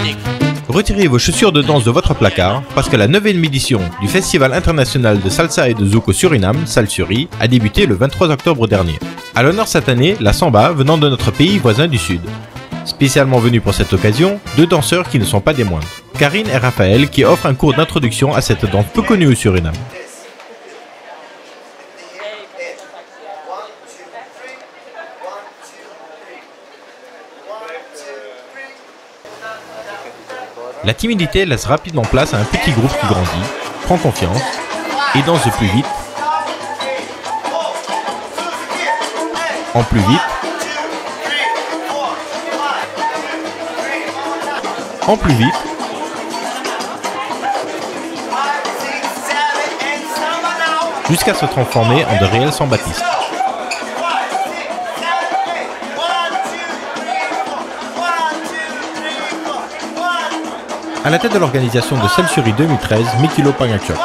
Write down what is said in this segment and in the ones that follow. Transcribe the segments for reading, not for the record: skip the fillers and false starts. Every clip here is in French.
Retirez vos chaussures de danse de votre placard parce que la 9e édition du Festival international de salsa et de zouk au Suriname, Salsuri, a débuté le 23 octobre dernier. À l'honneur cette année, la samba venant de notre pays voisin du Sud. Spécialement venus pour cette occasion, 2 danseurs qui ne sont pas des moindres. Karine et Raphaël qui offrent un cours d'introduction à cette danse peu connue au Suriname. La timidité laisse rapidement place à un petit groupe qui grandit, prend confiance et danse de plus vite, en plus vite, en plus vite, jusqu'à se transformer en de réels sambatistes. À la tête de l'organisation de Salsuri 2013, Mikilo Pangachok.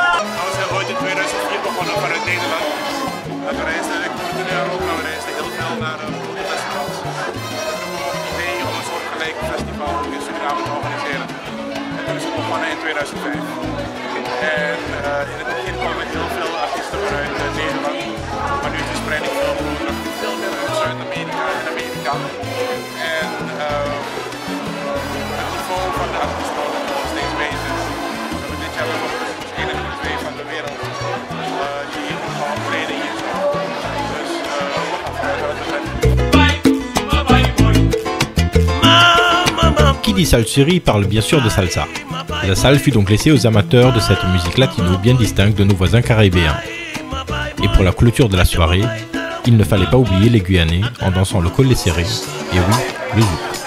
Qui dit Salsuri parle bien sûr de salsa. La salle fut donc laissée aux amateurs de cette musique latino bien distincte de nos voisins caribéens. Et pour la clôture de la soirée, il ne fallait pas oublier les Guyanais en dansant le collet serré, et oui, le zouk.